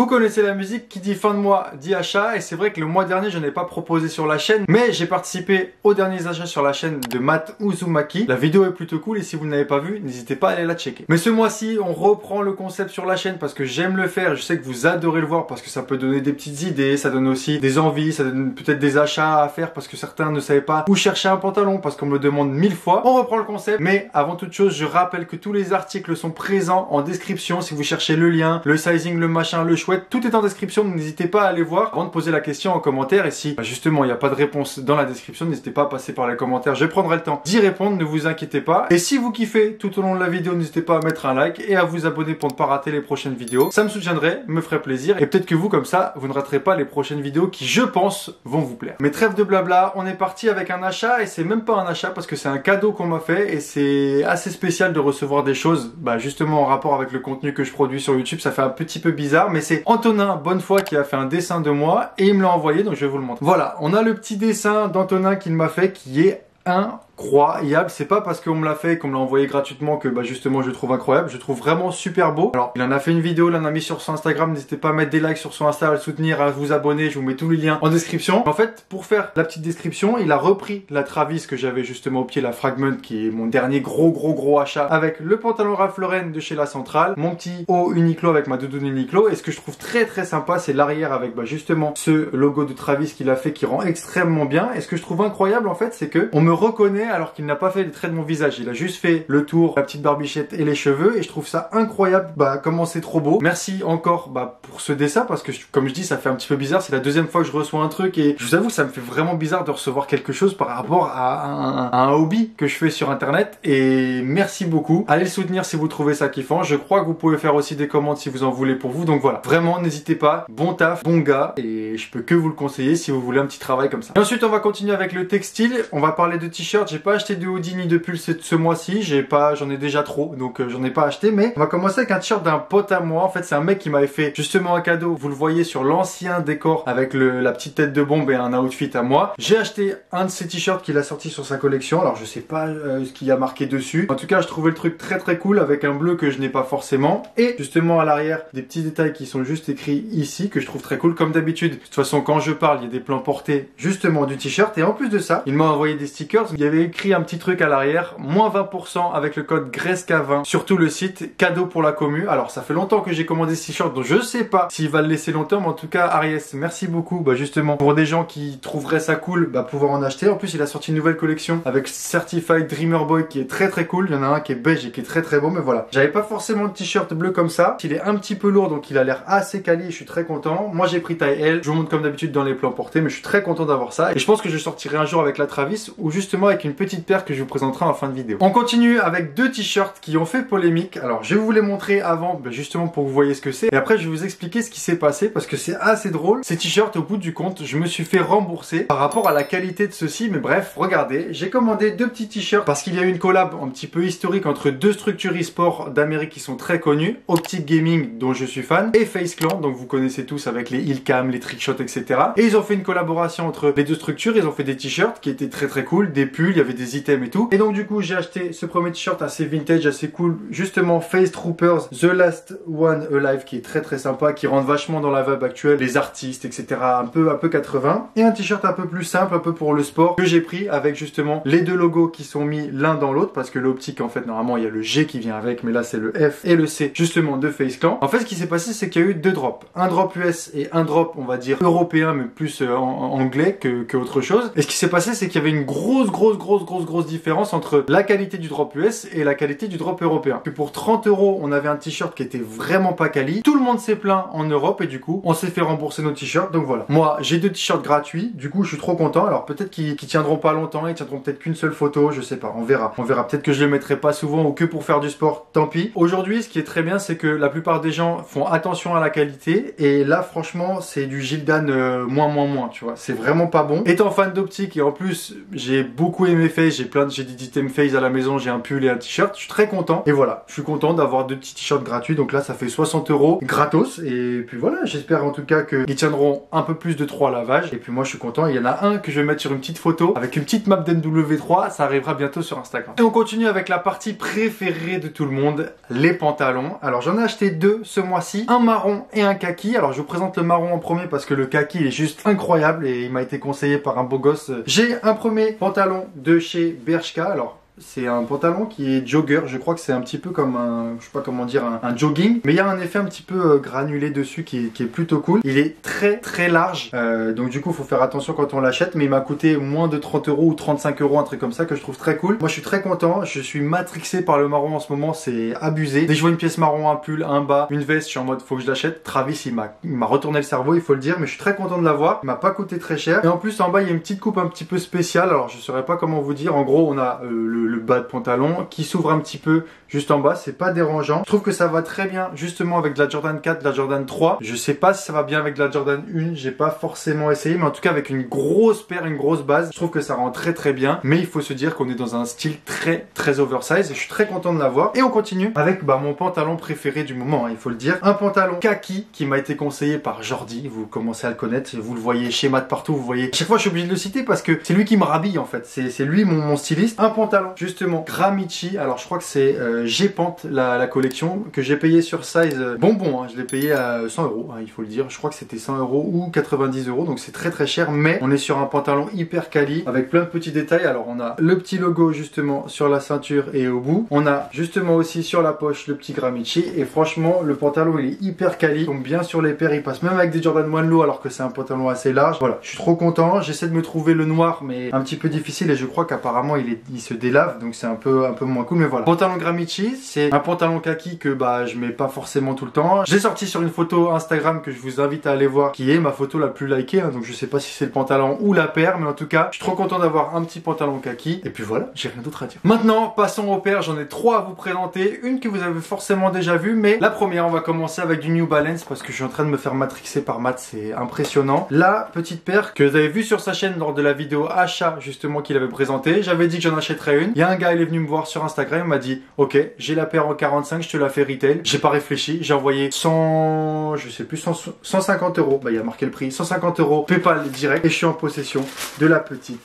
Vous connaissez la musique, qui dit fin de mois dit achat, et c'est vrai que le mois dernier je n'ai pas proposé sur la chaîne, mais j'ai participé aux derniers achats sur la chaîne de Matt Uzumaki. La vidéo est plutôt cool et si vous ne l'avez pas vue, n'hésitez pas à aller la checker. Mais ce mois-ci, on reprend le concept sur la chaîne parce que j'aime le faire, je sais que vous adorez le voir parce que ça peut donner des petites idées, ça donne aussi des envies, ça donne peut-être des achats à faire parce que certains ne savaient pas où chercher un pantalon parce qu'on me le demande 1000 fois. On reprend le concept, mais avant toute chose, je rappelle que tous les articles sont présents en description si vous cherchez le lien, le sizing, le machin, le chouette, tout est en description, donc n'hésitez pas à aller voir avant de poser la question en commentaire. Et si justement il n'y a pas de réponse dans la description, n'hésitez pas à passer par les commentaires, je prendrai le temps d'y répondre, ne vous inquiétez pas. Et si vous kiffez tout au long de la vidéo, n'hésitez pas à mettre un like et à vous abonner pour ne pas rater les prochaines vidéos. Ça me soutiendrait, me ferait plaisir, et peut-être que vous, comme ça, vous ne raterez pas les prochaines vidéos qui, je pense, vont vous plaire. Mais trêve de blabla, on est parti avec un achat, et c'est même pas un achat parce que c'est un cadeau qu'on m'a fait, et c'est assez spécial de recevoir des choses, justement en rapport avec le contenu que je produis sur YouTube. Ça fait un petit peu bizarre, mais c'est Antonin Bonnefoy qui a fait un dessin de moi et il me l'a envoyé, donc je vais vous le montrer. Voilà, on a le petit dessin d'Antonin qu'il m'a fait qui est incroyable. C'est pas parce qu'on me l'a fait, qu'on me l'a envoyé gratuitement que justement je le trouve incroyable. Je le trouve vraiment super beau. Alors il en a fait une vidéo, il en a mis sur son Instagram. N'hésitez pas à mettre des likes sur son Insta, à le soutenir, à vous abonner. Je vous mets tous les liens en description. En fait, pour faire la petite description, il a repris la Travis que j'avais justement au pied, la Fragment, qui est mon dernier gros achat, avec le pantalon Ralph Lauren de chez La Centrale, mon petit haut Uniqlo avec ma doudoune Uniqlo. Et ce que je trouve très sympa, c'est l'arrière avec justement ce logo de Travis qu'il a fait, qui rend extrêmement bien. Et ce que je trouve incroyable en fait, c'est que on me reconnaît alors qu'il n'a pas fait les traits de mon visage. Il a juste fait le tour, la petite barbichette et les cheveux, et je trouve ça incroyable. Comment c'est trop beau. Merci encore pour ce dessin, parce que comme je dis, ça fait un petit peu bizarre. C'est la deuxième fois que je reçois un truc, et je vous avoue, ça me fait vraiment bizarre de recevoir quelque chose par rapport à un hobby que je fais sur internet. Et merci beaucoup. Allez le soutenir si vous trouvez ça kiffant. Je crois que vous pouvez faire aussi des commandes si vous en voulez pour vous. Donc voilà, vraiment n'hésitez pas. Bon taf, bon gars, et je peux que vous le conseiller si vous voulez un petit travail comme ça. Et ensuite on va continuer avec le textile. On va parler de t-shirts. J'ai pas acheté de hoodie ni de pull ce mois-ci. J'en ai déjà trop, donc j'en ai pas acheté. Mais on va commencer avec un t-shirt d'un pote à moi. En fait, c'est un mec qui m'avait fait justement un cadeau. Vous le voyez sur l'ancien décor avec la petite tête de bombe et un outfit à moi. J'ai acheté un de ces t-shirts qu'il a sorti sur sa collection. Alors je sais pas ce qu'il y a marqué dessus. En tout cas, je trouvais le truc très cool avec un bleu que je n'ai pas forcément. Et justement à l'arrière, des petits détails qui sont juste écrits ici que je trouve très cool. Comme d'habitude, de toute façon, quand je parle, il y a des plans portés justement du t-shirt. Et en plus de ça, il m'a envoyé des stickers. Il y avait écrit un petit truc à l'arrière, moins 20% avec le code GRESCA20 sur tout le site, cadeau pour la commu. Alors ça fait longtemps que j'ai commandé ce t-shirt, donc je sais pas s'il va le laisser longtemps, mais en tout cas Aries, merci beaucoup justement pour des gens qui trouveraient ça cool, pouvoir en acheter. En plus il a sorti une nouvelle collection avec Certified Dreamer Boy qui est très cool. Il y en a un qui est beige et qui est très beau, mais voilà. J'avais pas forcément de t-shirt bleu comme ça. Il est un petit peu lourd, donc il a l'air assez quali, je suis très content. Moi j'ai pris taille L, je vous montre comme d'habitude dans les plans portés, mais je suis très content d'avoir ça. Et je pense que je sortirai un jour avec la Travis, ou justement avec une petite paire que je vous présenterai en fin de vidéo. On continue avec deux t-shirts qui ont fait polémique. Alors je vais vous les montrer avant, justement pour que vous voyez ce que c'est, et après je vais vous expliquer ce qui s'est passé parce que c'est assez drôle. Ces t-shirts, au bout du compte, je me suis fait rembourser par rapport à la qualité de ceux-ci, mais bref, regardez, j'ai commandé deux petits t-shirts parce qu'il y a eu une collab un petit peu historique entre deux structures e-sport d'Amérique qui sont très connues, Optic Gaming dont je suis fan, et Face Clan, donc vous connaissez tous avec les Hillcam, les trickshots, etc. Et ils ont fait une collaboration entre les deux structures. Ils ont fait des t-shirts qui étaient très cool, des pulls, il y avait des items et tout. Et donc du coup j'ai acheté ce premier t-shirt assez vintage, assez cool, justement Face Troopers The Last One Alive, qui est très sympa, qui rentre vachement dans la vibe actuelle, les artistes, etc. un peu 80. Et un t-shirt un peu plus simple, un peu pour le sport, que j'ai pris avec justement les deux logos qui sont mis l'un dans l'autre, parce que l'optique en fait normalement il y a le G qui vient avec, mais là c'est le F et le C justement de Face Clan. En fait ce qui s'est passé, c'est qu'il y a eu deux drops, un drop US et un drop on va dire européen, mais plus anglais que autre chose. Et ce qui s'est passé, c'est qu'il y avait une grosse différence entre la qualité du drop US et la qualité du drop européen. Que pour 30 €, on avait un t-shirt qui était vraiment pas quali. Tout le monde s'est plaint en Europe et du coup, on s'est fait rembourser nos t-shirts. Donc voilà. Moi, j'ai deux t-shirts gratuits. Du coup, je suis trop content. Alors peut-être qu'ils tiendront pas longtemps, ils tiendront peut-être qu'une seule photo, je sais pas. On verra. On verra. Peut-être que je les mettrai pas souvent ou que pour faire du sport. Tant pis. Aujourd'hui, ce qui est très bien, c'est que la plupart des gens font attention à la qualité. Et là, franchement, c'est du Gildan moins, tu vois. C'est vraiment pas bon. Étant fan d'optique et en plus, j'ai beaucoup aimé mes Face, j'ai des items Face à la maison, j'ai un pull et un t-shirt, je suis très content. Et voilà, je suis content d'avoir 2 petits t-shirts gratuits, donc là ça fait 60 € gratos. Et puis voilà, j'espère en tout cas qu'ils tiendront un peu plus de 3 lavages. Et puis moi je suis content, il y en a un que je vais mettre sur une petite photo avec une petite map d'NW3, ça arrivera bientôt sur Instagram. Et on continue avec la partie préférée de tout le monde, les pantalons. Alors j'en ai acheté 2 ce mois-ci, un marron et un kaki. Alors je vous présente le marron en premier parce que le kaki il est juste incroyable et il m'a été conseillé par un beau gosse. J'ai un premier pantalon de chez Bershka. Alors c'est un pantalon qui est jogger, je crois que c'est un petit peu comme un, je sais pas comment dire, un jogging, mais il y a un effet un petit peu granulé dessus qui est plutôt cool. Il est très large, donc du coup faut faire attention quand on l'achète, mais il m'a coûté moins de 30 € ou 35 €, un truc comme ça que je trouve très cool. Moi je suis très content, je suis matrixé par le marron en ce moment, c'est abusé. Dès que je vois une pièce marron, un pull, un bas, une veste, je suis en mode faut que je l'achète. Travis il m'a retourné le cerveau, il faut le dire, mais je suis très content de l'avoir. Il m'a pas coûté très cher, et en plus en bas il y a une petite coupe un petit peu spéciale, alors je saurais pas comment vous dire. En gros on a le bas de pantalon qui s'ouvre un petit peu juste en bas, c'est pas dérangeant. Je trouve que ça va très bien justement avec de la Jordan 4, de la Jordan 3. Je sais pas si ça va bien avec de la Jordan 1, j'ai pas forcément essayé, mais en tout cas avec une grosse paire, une grosse base, je trouve que ça rend très bien. Mais il faut se dire qu'on est dans un style très oversize et je suis très content de l'avoir. Et on continue avec mon pantalon préféré du moment, hein, il faut le dire. Un pantalon kaki qui m'a été conseillé par Jordi, vous commencez à le connaître, vous le voyez schéma de partout, vous voyez. À chaque fois je suis obligé de le citer parce que c'est lui qui me rhabille en fait, c'est lui mon styliste. Un pantalon justement Gramici, alors je crois que c'est G-Pant la collection que j'ai payé sur size bonbon, hein. Je l'ai payé à 100 €, hein, il faut le dire, je crois que c'était 100 € ou 90 €, donc c'est très cher, mais on est sur un pantalon hyper quali avec plein de petits détails. Alors on a le petit logo justement sur la ceinture et au bout, on a justement aussi sur la poche le petit Gramici, et franchement le pantalon il est hyper quali, il tombe bien sur les paires, il passe même avec des Jordan 1 Low alors que c'est un pantalon assez large. Voilà, je suis trop content, j'essaie de me trouver le noir mais un petit peu difficile et je crois qu'apparemment il se délave, donc c'est un peu moins cool, mais voilà. Pantalon Gramici, c'est un pantalon kaki que je mets pas forcément tout le temps. J'ai sorti sur une photo Instagram que je vous invite à aller voir, qui est ma photo la plus likée, hein, donc je sais pas si c'est le pantalon ou la paire, mais en tout cas je suis trop content d'avoir un petit pantalon kaki. Et puis voilà, j'ai rien d'autre à dire. Maintenant passons aux paires, j'en ai 3 à vous présenter, une que vous avez forcément déjà vue, mais la première on va commencer avec du New Balance parce que je suis en train de me faire matrixer par Matt, c'est impressionnant. La petite paire que vous avez vue sur sa chaîne lors de la vidéo achat justement qu'il avait présenté, j'avais dit que j'en achèterais une. Il y a un gars, il est venu me voir sur Instagram, il m'a dit ok, j'ai la paire en 45, je te la fais retail. J'ai pas réfléchi, j'ai envoyé 150 €, il y a marqué le prix, 150 € PayPal direct, et je suis en possession de la petite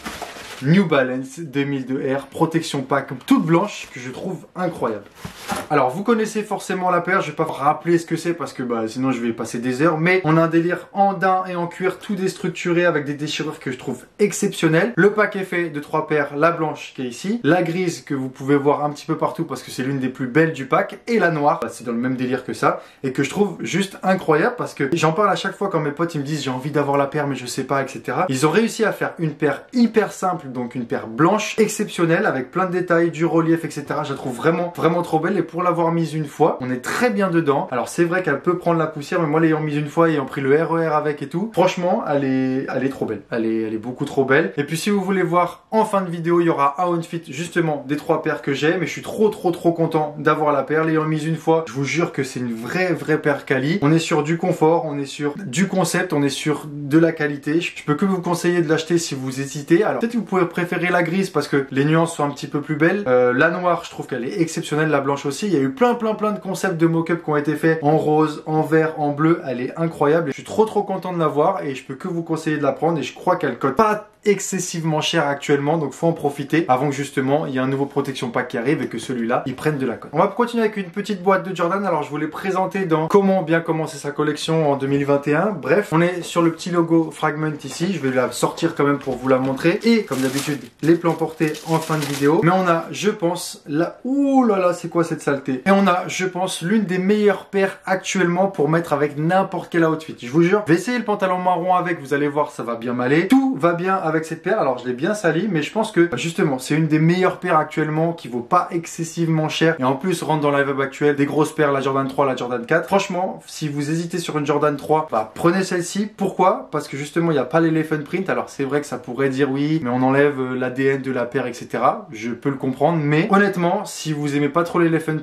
New Balance 2002 R protection pack toute blanche que je trouve incroyable. Alors vous connaissez forcément la paire, je vais pas vous rappeler ce que c'est parce que sinon je vais passer des heures, mais on a un délire en daim et en cuir tout déstructuré avec des déchirures que je trouve exceptionnelles. Le pack est fait de 3 paires, la blanche qui est ici, la grise que vous pouvez voir un petit peu partout parce que c'est l'une des plus belles du pack, et la noire, c'est dans le même délire que ça et que je trouve juste incroyable parce que j'en parle à chaque fois quand mes potes ils me disent j'ai envie d'avoir la paire mais je sais pas, etc. Ils ont réussi à faire une paire hyper simple, donc une paire blanche exceptionnelle avec plein de détails, du relief, etc. Je la trouve vraiment trop belle, et pour l'avoir mise une fois, on est très bien dedans. Alors c'est vrai qu'elle peut prendre la poussière, mais moi l'ayant mise une fois, ayant pris le RER avec et tout, franchement elle est trop belle, elle est beaucoup trop belle. Et puis si vous voulez voir en fin de vidéo, il y aura un outfit justement des 3 paires que j'ai, mais je suis trop content d'avoir la paire, l'ayant mise une fois. Je vous jure que c'est une vraie paire quali. On est sur du confort, on est sur du concept, on est sur de la qualité. Je peux que vous conseiller de l'acheter si vous hésitez. Alors peut-être que vous pouvez préférer la grise parce que les nuances sont un petit peu plus belles. La noire, je trouve qu'elle est exceptionnelle, la blanche aussi. Il y a eu plein de concepts de mock-up qui ont été faits en rose, en vert, en bleu. Elle est incroyable. Je suis trop content de l'avoir et je peux que vous conseiller de la prendre, et je crois qu'elle coûte pas excessivement cher actuellement, donc faut en profiter avant que justement il y ait un nouveau protection pack qui arrive et que celui-là il prenne de la cote. On va continuer avec une petite boîte de Jordan. Alors je vous l'ai présenté dans comment bien commencer sa collection en 2021. Bref, on est sur le petit logo Fragment ici, je vais la sortir quand même pour vous la montrer, et comme d'habitude les plans portés en fin de vidéo. Mais on a, je pense, ouh là là, c'est quoi cette saleté? Et on a, je pense, l'une des meilleures paires actuellement pour mettre avec n'importe quel outfit. Je vous jure, je vais essayer le pantalon marron avec, vous allez voir, ça va bien m'aller. Tout va bien avec cette paire. Alors je l'ai bien sali, mais je pense que justement c'est une des meilleures paires actuellement qui vaut pas excessivement cher, et en plus rentre dans la vibe actuelle des grosses paires, la Jordan 3, la Jordan 4. Franchement, si vous hésitez sur une Jordan 3, prenez celle-ci. Pourquoi? Parce que justement il n'y a pas l'elephant print. Alors c'est vrai que ça pourrait dire oui, mais on enlève l'ADN de la paire, etc. Je peux le comprendre, mais honnêtement, si vous aimez pas trop l'elephant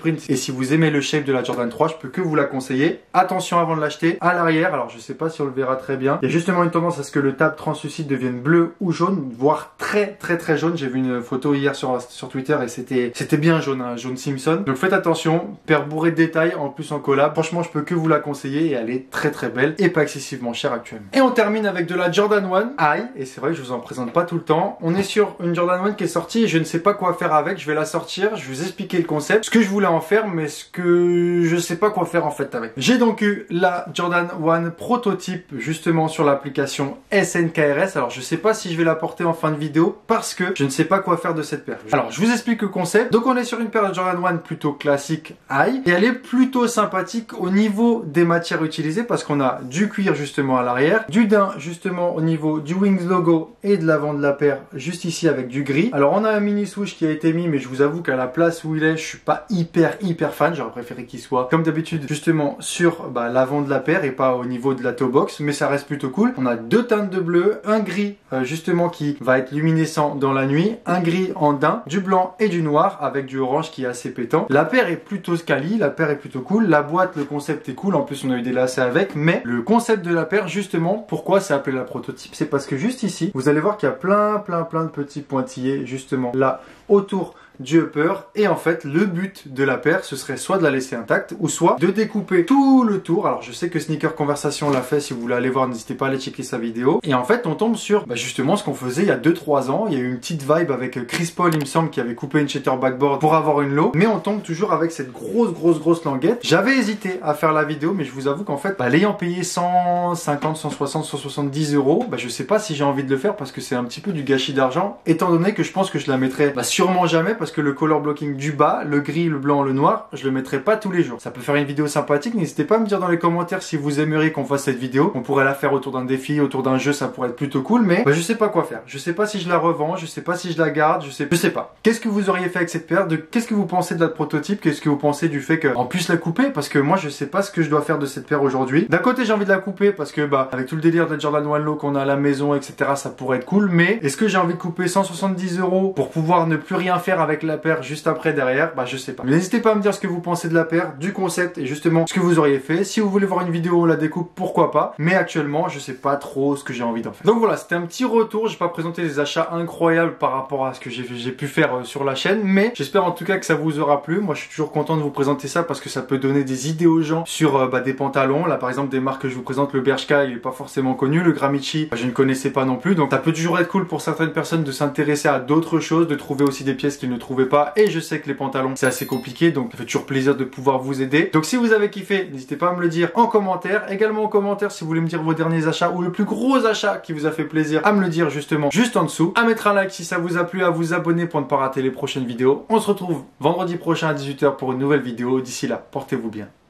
print et si vous aimez le shape de la Jordan 3, je peux que vous la conseiller. Attention avant de l'acheter. À l'arrière, alors je sais pas si on le verra très bien, il y a justement une tendance à ce que le tab translucide devienne bleu ou jaune, voire très jaune. J'ai vu une photo hier sur Twitter et c'était bien jaune, hein, jaune Simpson. Donc faites attention, paire bourrée de détails, en plus en collab. Franchement, je peux que vous la conseiller et elle est très belle et pas excessivement chère actuellement. Et on termine avec de la Jordan 1 High, et c'est vrai que je vous en présente pas tout le temps. On est sur une Jordan 1 qui est sortie et je ne sais pas quoi faire avec. Je vais la sortir, je vais vous expliquer le concept, ce que je voulais en faire, mais ce que je sais pas quoi faire en fait avec. J'ai donc eu la Jordan 1 prototype justement sur l'application SNKRS. Alors je sais pas si je vais la porter en fin de vidéo parce que je ne sais pas quoi faire de cette paire. Alors je vous explique le concept. Donc on est sur une paire de Jordan 1 plutôt classique high et elle est plutôt sympathique au niveau des matières utilisées parce qu'on a du cuir justement à l'arrière, du daim justement au niveau du Wings logo et de l'avant de la paire juste ici avec du gris. Alors on a un mini swoosh qui a été mis, mais je vous avoue qu'à la place où il est, je suis pas hyper fan. J'aurais préféré qu'il soit comme d'habitude justement sur l'avant de la paire et pas au niveau de la toe box, mais ça reste plutôt cool. On a deux teintes de bleu, un gris justement qui va être luminescent dans la nuit, un gris en daim, du blanc et du noir avec du orange qui est assez pétant. La paire est plutôt quali, la paire est plutôt cool, la boîte, le concept est cool, en plus on a eu des lacets avec, mais le concept de la paire justement, pourquoi c'est appelé la prototype, c'est parce que juste ici, vous allez voir qu'il y a plein de petits pointillés justement là autour du upper, et en fait le but de la paire ce serait soit de la laisser intacte ou soit de découper tout le tour. Alors je sais que Sneaker Conversation l'a fait, si vous voulez aller voir n'hésitez pas à aller checker sa vidéo, et en fait on tombe sur justement ce qu'on faisait il y a 2-3 ans. Il y a eu une petite vibe avec Chris Paul il me semble qui avait coupé une shatter backboard pour avoir une low, mais on tombe toujours avec cette grosse languette. J'avais hésité à faire la vidéo, mais je vous avoue qu'en fait l'ayant payé 150, 160, 170 euros, je sais pas si j'ai envie de le faire parce que c'est un petit peu du gâchis d'argent, étant donné que je pense que je la mettrai sûrement jamais, parce que le color blocking du bas, le gris, le blanc, le noir, je le mettrai pas tous les jours. Ça peut faire une vidéo sympathique, n'hésitez pas à me dire dans les commentaires si vous aimeriez qu'on fasse cette vidéo. On pourrait la faire autour d'un défi, autour d'un jeu, ça pourrait être plutôt cool, mais je sais pas quoi faire. Je sais pas si je la revends, je sais pas si je la garde, je sais pas. Qu'est-ce que vous auriez fait avec cette paire? Qu'est-ce que vous pensez de la prototype? Qu'est-ce que vous pensez du fait qu'on puisse la couper? Parce que moi je sais pas ce que je dois faire de cette paire aujourd'hui. D'un côté j'ai envie de la couper parce que avec tout le délire de la Jordan 1 Low qu'on a à la maison, etc., ça pourrait être cool, mais est-ce que j'ai envie de couper 170 euros pour pouvoir ne plus rien faire avec la paire juste après derrière? Je sais pas. N'hésitez pas à me dire ce que vous pensez de la paire, du concept et justement ce que vous auriez fait. Si vous voulez voir une vidéo où on la découpe, pourquoi pas, mais actuellement je sais pas trop ce que j'ai envie d'en faire. Donc voilà, c'était un petit retour. J'ai pas présenté des achats incroyables par rapport à ce que j'ai pu faire sur la chaîne, mais j'espère en tout cas que ça vous aura plu. Moi je suis toujours content de vous présenter ça parce que ça peut donner des idées aux gens sur des pantalons. Là par exemple des marques que je vous présente, le Bershka il est pas forcément connu, le Gramici je ne connaissais pas non plus, donc ça peut toujours être cool pour certaines personnes de s'intéresser à d'autres choses, de trouver aussi des pièces qu'ils ne trouvaient pas, et je sais que les pantalons c'est assez compliqué, donc ça fait toujours plaisir de pouvoir vous aider. Donc si vous avez kiffé, n'hésitez pas à me le dire en commentaire. Également en commentaire si vous voulez me dire vos derniers achats ou le plus gros achat qui vous a fait plaisir, à me le dire justement juste en dessous, à mettre un like si ça vous a plu, à vous abonner pour ne pas rater les prochaines vidéos. On se retrouve vendredi prochain à 18 h pour une nouvelle vidéo. D'ici là, portez-vous bien.